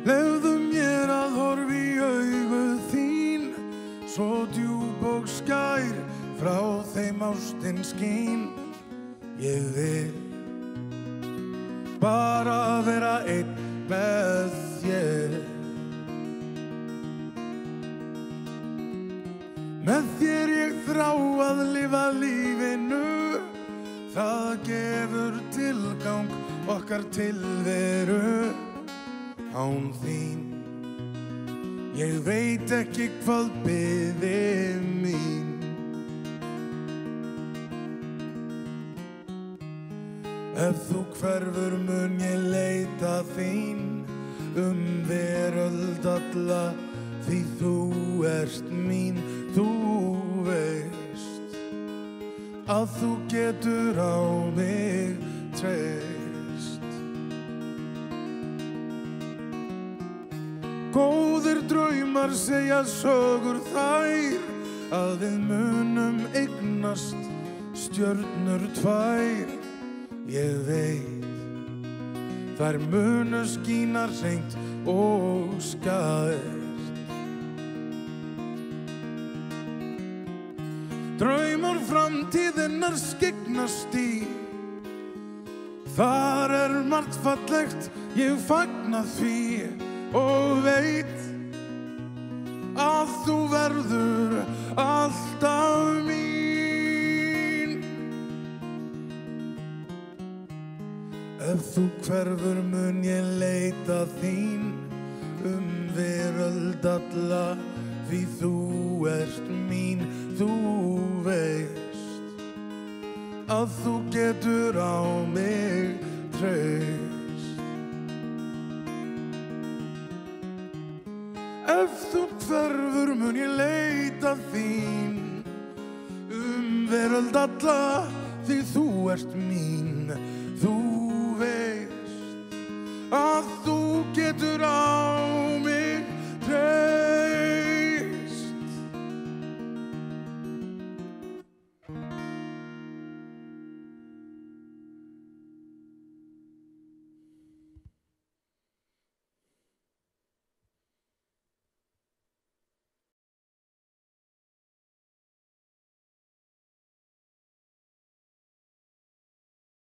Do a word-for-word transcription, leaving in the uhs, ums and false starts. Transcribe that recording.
Leyfðu mér að horfa í augu þín, svo djúp og skær, frá þeim ástin skín. Ég vil bara vera einn með þér. Með þér ég þrá að lifa lífinu, það gefur tilgang okkar tilveru. Án þín, ég veit ekki hvað biði mín. Ef þú hverfur mun ég leita þín um veröld alla, því þú ert mín. Þú veist að þú getur á mig treyst. Góðir draumar segja sögur þær, að við munum eignast stjörnur tvær. Ég veit þær munu skína hreint og skært. Draumar framtíðinnar skyggnast í, þar er margt fallegt, ég fagna því og veit að þú verður alltaf mín. Ef þú hverfur mun ég leita þín um veröld alla, því þú ert mín. Þú veist að þú getur á mig treyst. Ef þú hverfur mun ég leita þín um veröld alla, því þú ert mín.